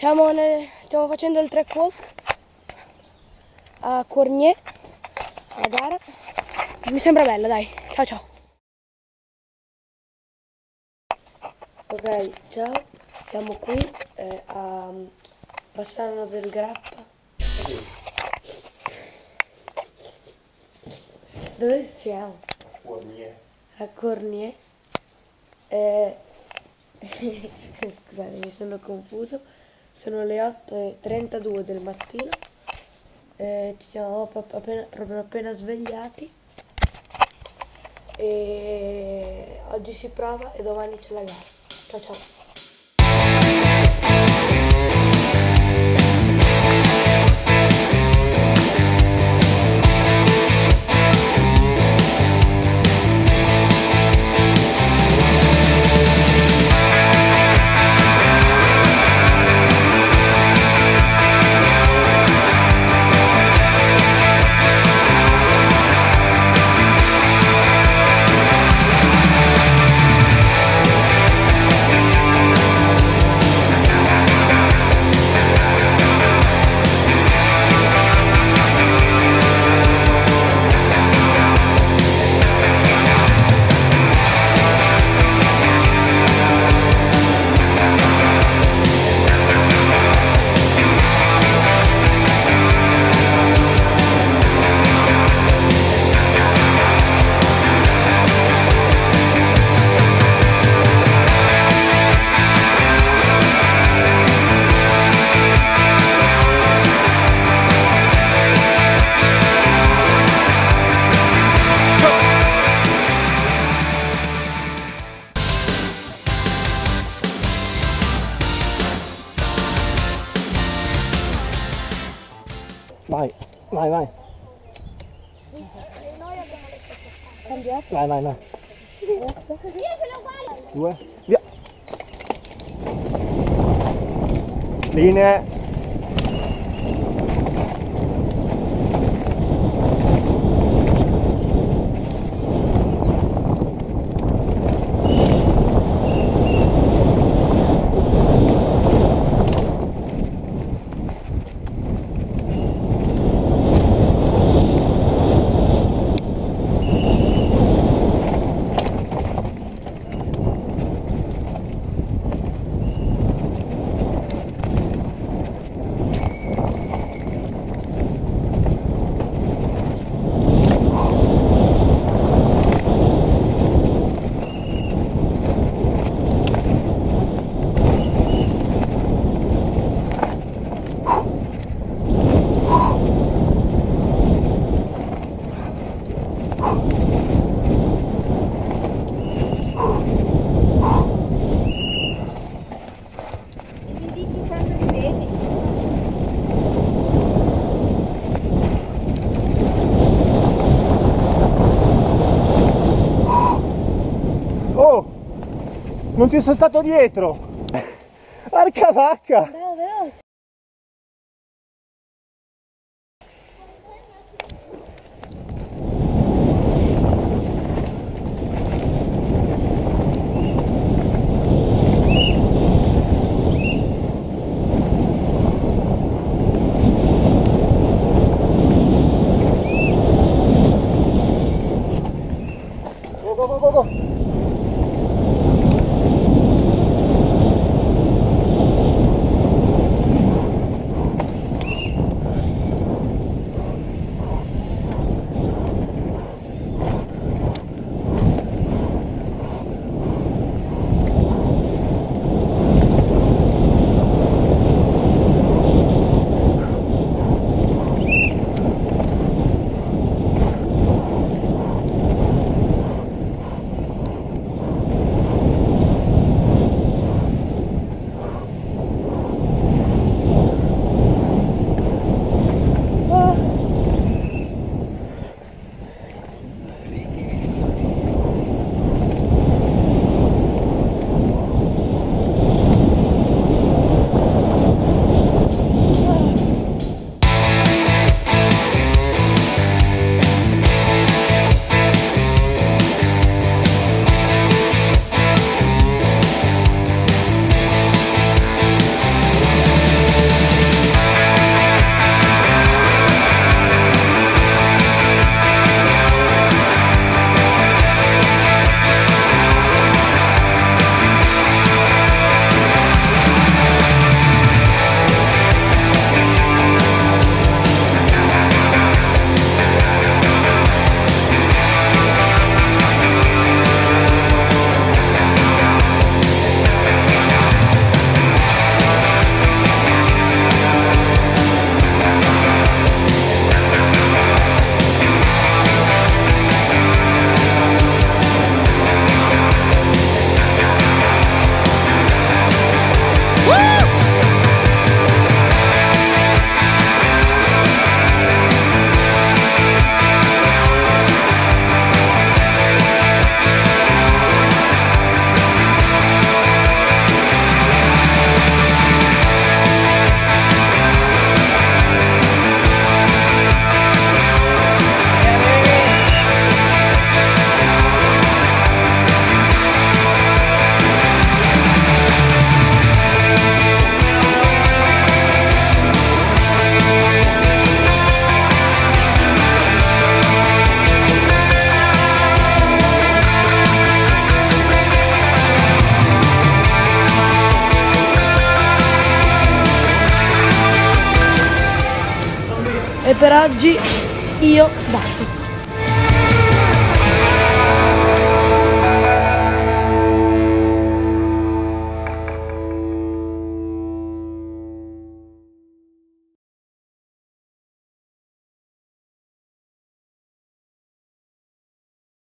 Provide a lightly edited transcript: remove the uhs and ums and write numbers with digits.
Stiamo facendo il track walk a Cornier, la gara. Mi sembra bella, dai. Ciao ciao. Ok, ciao. Siamo qui a Bassano del Grappa. Dove siamo? Cornier. A Cornier. Scusate, mi sono confuso. Sono le 8:32 del mattino. Ci siamo proprio appena svegliati. E oggi si prova e domani c'è la gara. Ciao ciao. Vai, vai, vai. Vai, vai, vai. Due, via. Linee. Non ti sono stato dietro! Porca vacca! Veloce. Go, go, go, go, go! per oggi io batto.